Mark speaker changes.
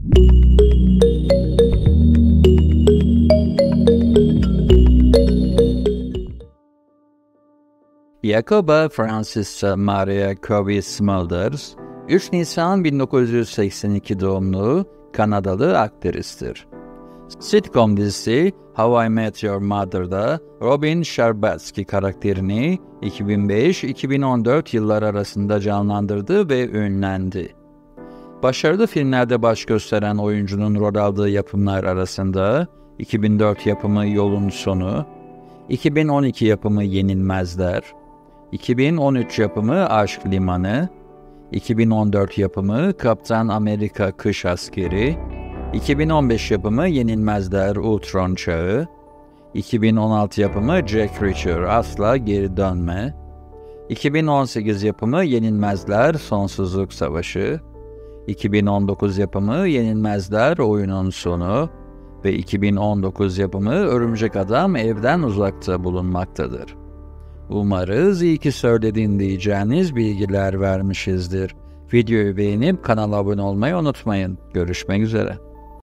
Speaker 1: Jacoba Francesca Maria Covey Smulders, 3 Nisan 1982 doğumlu Kanadalı aktristir. Sitcom dizisi How I Met Your Mother'da Robin Scherbatsky karakterini 2005-2014 yılları arasında canlandırdı ve ünlendi. Başarılı filmlerde baş gösteren oyuncunun rol aldığı yapımlar arasında 2004 yapımı Yolun Sonu, 2012 yapımı Yenilmezler, 2013 yapımı Aşk Limanı, 2014 yapımı Kaptan Amerika Kış Askeri, 2015 yapımı Yenilmezler Ultron Çağı, 2016 yapımı Jack Reacher Asla Geri Dönme, 2018 yapımı Yenilmezler Sonsuzluk Savaşı, 2019 yapımı Yenilmezler Oyunun Sonu ve 2019 yapımı Örümcek Adam Evden Uzakta bulunmaktadır. Umarız iyi ki söylediğin diyeceğiniz bilgiler vermişizdir. Videoyu beğenip kanala abone olmayı unutmayın. Görüşmek üzere.